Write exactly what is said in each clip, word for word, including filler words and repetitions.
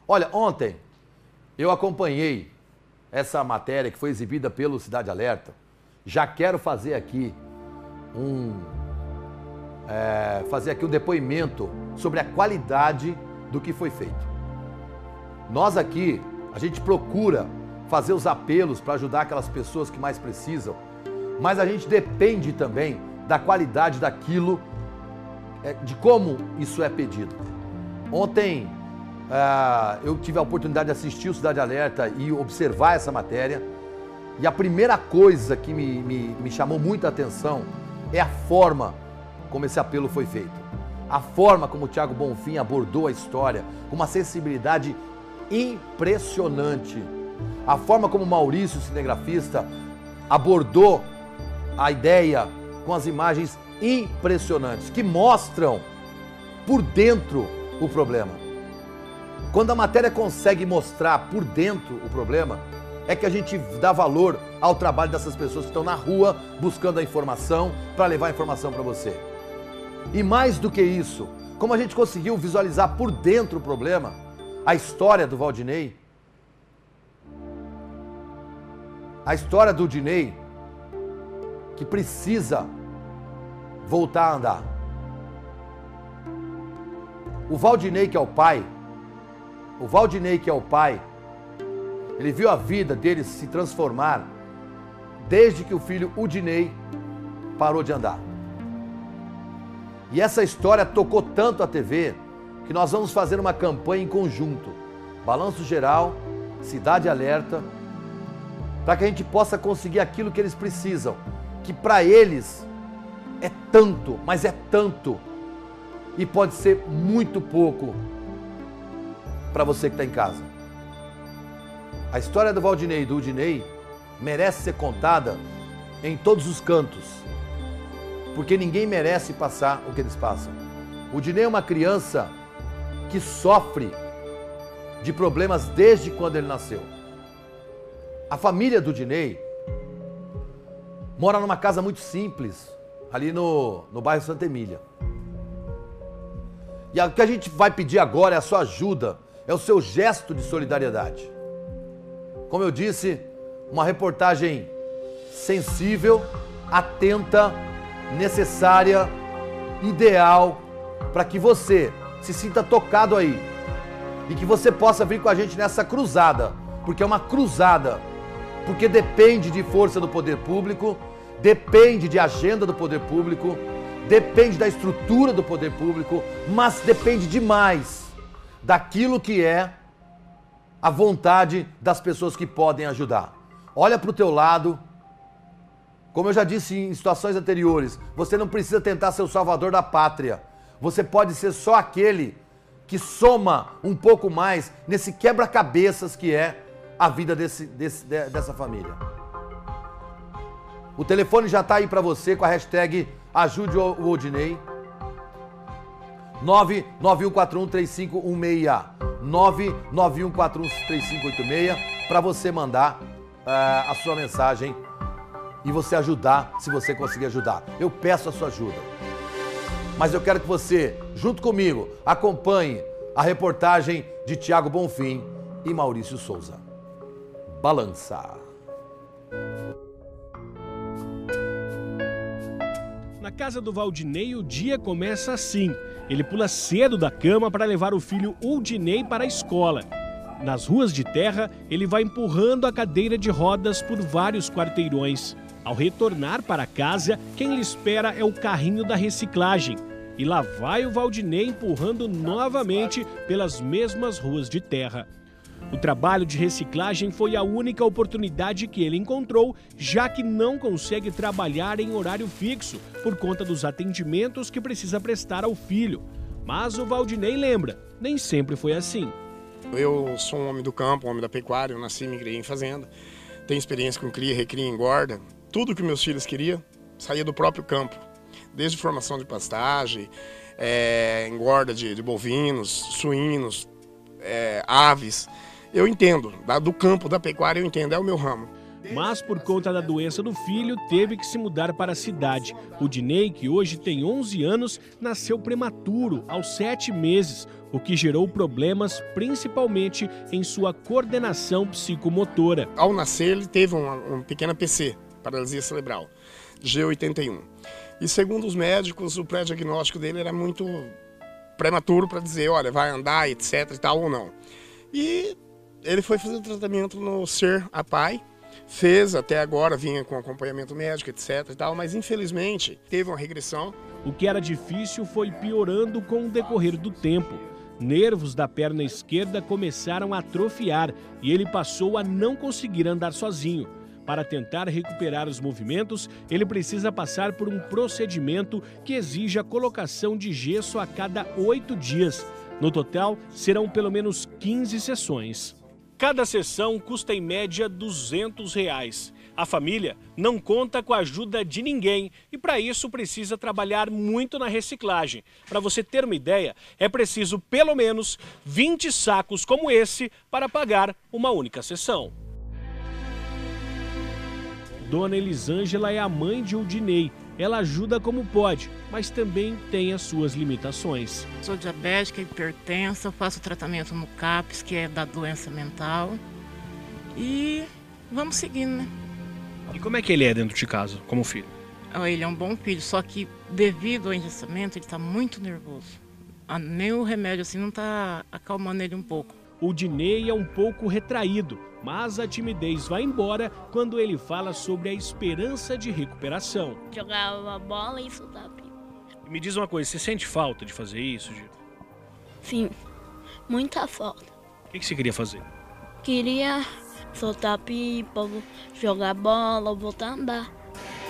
Olha, ontem eu acompanhei essa matéria que foi exibida pelo Cidade Alerta. Já quero fazer aqui um, é, fazer aqui um depoimento sobre a qualidade do que foi feito. Nós aqui, a gente procura fazer os apelos para ajudar aquelas pessoas que mais precisam, mas a gente depende também da qualidade daquilo, de como isso é pedido. Ontem uh, eu tive a oportunidade de assistir o Cidade Alerta e observar essa matéria, e a primeira coisa que me, me, me chamou muita atenção é a forma como esse apelo foi feito. A forma como o Thiago Bonfim abordou a história, com uma sensibilidade impressionante. A forma como o Maurício, o cinegrafista, abordou a ideia com as imagens impressionantes, que mostram por dentro o problema. Quando a matéria consegue mostrar por dentro o problema, é que a gente dá valor ao trabalho dessas pessoas que estão na rua buscando a informação para levar a informação para você. E mais do que isso, como a gente conseguiu visualizar por dentro o problema, a história do Valdinei, a história do Dinei, que precisa voltar a andar. O Valdinei, que é o pai, o Valdinei, que é o pai, ele viu a vida dele se transformar desde que o filho, o Dinei, parou de andar. E essa história tocou tanto a T V que nós vamos fazer uma campanha em conjunto, Balanço Geral, Cidade Alerta, para que a gente possa conseguir aquilo que eles precisam, que para eles é tanto, mas é tanto, e pode ser muito pouco para você que está em casa. A história do Valdinei e do Udinei merece ser contada em todos os cantos, porque ninguém merece passar o que eles passam. O Udinei é uma criança que sofre de problemas desde quando ele nasceu. A família do Udinei mora numa casa muito simples, ali no, no bairro Santa Emília. E o que a gente vai pedir agora é a sua ajuda, é o seu gesto de solidariedade. Como eu disse, uma reportagem sensível, atenta, necessária, ideal, para que você se sinta tocado aí e que você possa vir com a gente nessa cruzada, porque é uma cruzada, porque depende de força do poder público, depende de agenda do poder público, depende da estrutura do poder público, mas depende demais daquilo que é a vontade das pessoas que podem ajudar. Olha para o teu lado. Como eu já disse em situações anteriores, você não precisa tentar ser o salvador da pátria. Você pode ser só aquele que soma um pouco mais nesse quebra-cabeças que é a vida desse, desse, dessa família. O telefone já está aí para você com a hashtag Ajude o Odinei. nove nove um quatro um três cinco um seis. nove nove um quatro um três cinco oito seis para você mandar uh, a sua mensagem e você ajudar, se você conseguir ajudar. Eu peço a sua ajuda. Mas eu quero que você, junto comigo, acompanhe a reportagem de Thiago Bonfim e Maurício Souza. Balança. Na casa do Valdinei, o dia começa assim. Ele pula cedo da cama para levar o filho Udinei para a escola. Nas ruas de terra, ele vai empurrando a cadeira de rodas por vários quarteirões. Ao retornar para casa, quem lhe espera é o carrinho da reciclagem. E lá vai o Valdinei empurrando novamente pelas mesmas ruas de terra. O trabalho de reciclagem foi a única oportunidade que ele encontrou, já que não consegue trabalhar em horário fixo por conta dos atendimentos que precisa prestar ao filho. Mas o Valdinei lembra, nem sempre foi assim. Eu sou um homem do campo, um homem da pecuária, eu nasci e me criei em fazenda. Tenho experiência com cria, recria, engorda. Tudo que meus filhos queriam saía do próprio campo. Desde formação de pastagem, é, engorda de, de bovinos, suínos, é, aves. Eu entendo, do campo, da pecuária eu entendo, é o meu ramo. Mas por conta da doença do filho, teve que se mudar para a cidade. O Dinei, que hoje tem onze anos, nasceu prematuro, aos sete meses, o que gerou problemas principalmente em sua coordenação psicomotora. Ao nascer, ele teve uma, uma pequena P C, paralisia cerebral, G oitenta e um. E segundo os médicos, o pré-diagnóstico dele era muito prematuro para dizer, olha, vai andar, etc e tal ou não. E ele foi fazer o tratamento no Ser a Pai, fez, até agora vinha com acompanhamento médico, etc e tal, mas infelizmente teve uma regressão. O que era difícil foi piorando com o decorrer do tempo. Nervos da perna esquerda começaram a atrofiar e ele passou a não conseguir andar sozinho. Para tentar recuperar os movimentos, ele precisa passar por um procedimento que exige a colocação de gesso a cada oito dias. No total, serão pelo menos quinze sessões. Cada sessão custa em média duzentos reais. A família não conta com a ajuda de ninguém e para isso precisa trabalhar muito na reciclagem. Para você ter uma ideia, é preciso pelo menos vinte sacos como esse para pagar uma única sessão. Dona Elisângela é a mãe de Udinei. Ela ajuda como pode, mas também tem as suas limitações. Sou diabética, hipertensa, faço tratamento no CAPS, que é da doença mental. E vamos seguindo, né? E como é que ele é dentro de casa, como filho? Ele é um bom filho, só que devido ao engessamento ele está muito nervoso. Nem o remédio assim não está acalmando ele um pouco. O Dinei é um pouco retraído, mas a timidez vai embora quando ele fala sobre a esperança de recuperação. Jogava bola e soltava pipa. Me diz uma coisa, você sente falta de fazer isso, Gil? Sim, muita falta. O que você queria fazer? Queria soltar pipa, jogar bola, voltar a andar.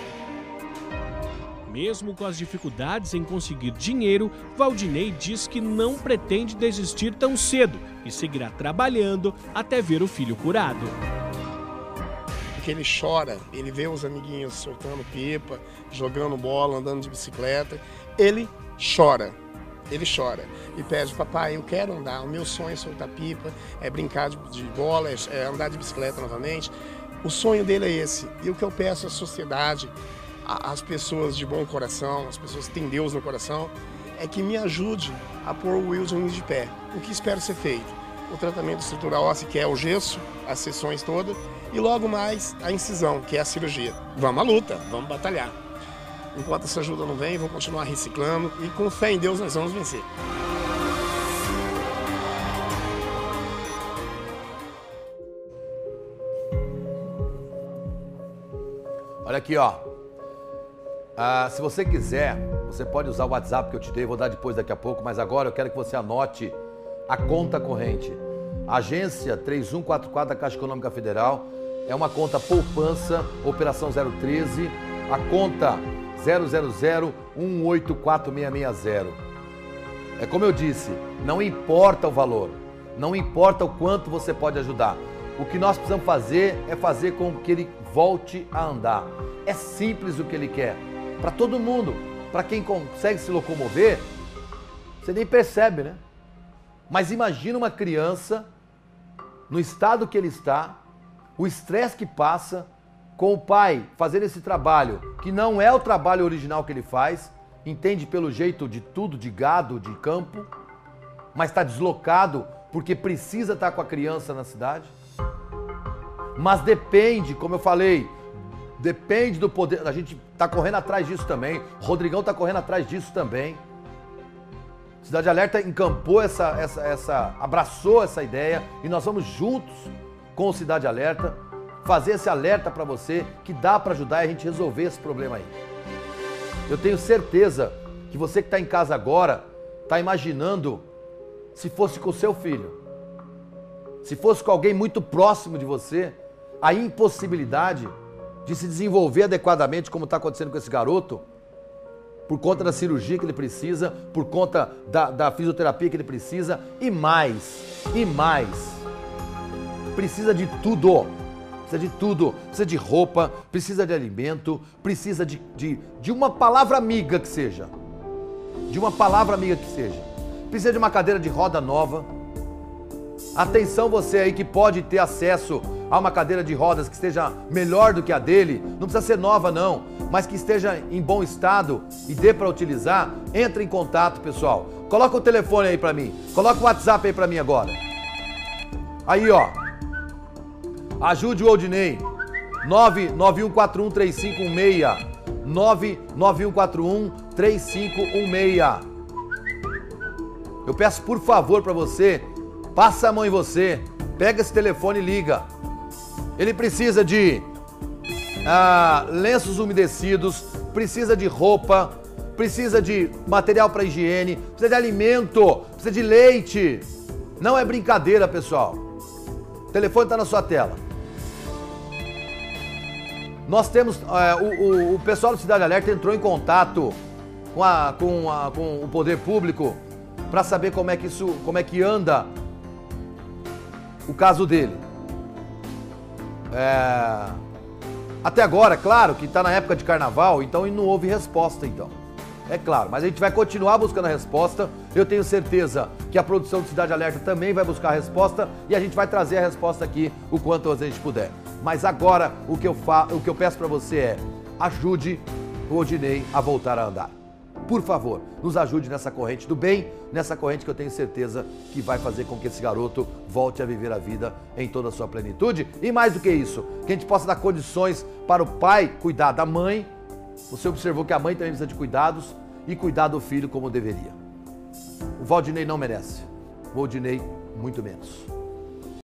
Mesmo com as dificuldades em conseguir dinheiro, Valdinei diz que não pretende desistir tão cedo e seguirá trabalhando até ver o filho curado. Porque ele chora, ele vê os amiguinhos soltando pipa, jogando bola, andando de bicicleta. Ele chora, ele chora e pede, papai, eu quero andar, o meu sonho é soltar pipa, é brincar de, de bola, é andar de bicicleta novamente. O sonho dele é esse. E o que eu peço à sociedade, as pessoas de bom coração, as pessoas que têm Deus no coração, é que me ajude a pôr o Wilson de pé. O que espero ser feito? O tratamento estrutural ósseo, que é o gesso, as sessões todas, e logo mais a incisão, que é a cirurgia. Vamos à luta, vamos batalhar. Enquanto essa ajuda não vem, vamos continuar reciclando e com fé em Deus nós vamos vencer. Olha aqui, ó. Ah, se você quiser, você pode usar o WhatsApp que eu te dei, vou dar depois daqui a pouco, mas agora eu quero que você anote a conta corrente. Agência três um quatro quatro da Caixa Econômica Federal, é uma conta poupança, operação zero treze, a conta zero zero zero um oito quatro seis seis zero. É como eu disse, não importa o valor, não importa o quanto você pode ajudar. O que nós precisamos fazer é fazer com que ele volte a andar. É simples o que ele quer. Para todo mundo, para quem consegue se locomover, você nem percebe, né? Mas imagina uma criança, no estado que ele está, o estresse que passa, com o pai fazendo esse trabalho, que não é o trabalho original que ele faz, entende pelo jeito de tudo, de gado, de campo, mas está deslocado porque precisa estar com a criança na cidade. Mas depende, como eu falei, depende do poder, a gente está correndo atrás disso também, o Rodrigão está correndo atrás disso também. Cidade Alerta encampou essa, essa, essa, abraçou essa ideia e nós vamos juntos com o Cidade Alerta fazer esse alerta para você que dá para ajudar a gente resolver esse problema aí. Eu tenho certeza que você que está em casa agora está imaginando se fosse com o seu filho, se fosse com alguém muito próximo de você, a impossibilidade de se desenvolver adequadamente como está acontecendo com esse garoto, por conta da cirurgia que ele precisa, por conta da, da fisioterapia que ele precisa, e mais, e mais. Precisa de tudo, precisa de tudo, precisa de roupa, precisa de alimento, precisa de, de, de uma palavra amiga que seja, de uma palavra amiga que seja, precisa de uma cadeira de roda nova. Atenção você aí que pode ter acesso a uma cadeira de rodas que esteja melhor do que a dele, não precisa ser nova não, mas que esteja em bom estado e dê para utilizar, entre em contato, pessoal. Coloca o telefone aí para mim, coloca o WhatsApp aí para mim agora. Aí, ó, ajude o Odinei, nove nove um quatro um três cinco um seis, nove nove um quatro um três cinco um seis. Eu peço por favor para você, passa a mão em você, pega esse telefone e liga. Ele precisa de ah, lenços umedecidos, precisa de roupa, precisa de material para higiene, precisa de alimento, precisa de leite. Não é brincadeira, pessoal. O telefone está na sua tela. Nós temos, é, o, o, o pessoal do Cidade Alerta entrou em contato com, a, com, a, com o poder público para saber como é que isso, como é que anda o caso dele. É, até agora, claro que está na época de carnaval, então não houve resposta, então. É claro, mas a gente vai continuar buscando a resposta. Eu tenho certeza que a produção do Cidade Alerta também vai buscar a resposta e a gente vai trazer a resposta aqui o quanto a gente puder. Mas agora o que eu, fa... o que eu peço para você é, ajude o Odinei a voltar a andar. Por favor, nos ajude nessa corrente do bem, nessa corrente que eu tenho certeza que vai fazer com que esse garoto volte a viver a vida em toda a sua plenitude. E mais do que isso, que a gente possa dar condições para o pai cuidar da mãe. Você observou que a mãe também precisa de cuidados e cuidar do filho como deveria. O Valdinei não merece, o Odinei muito menos.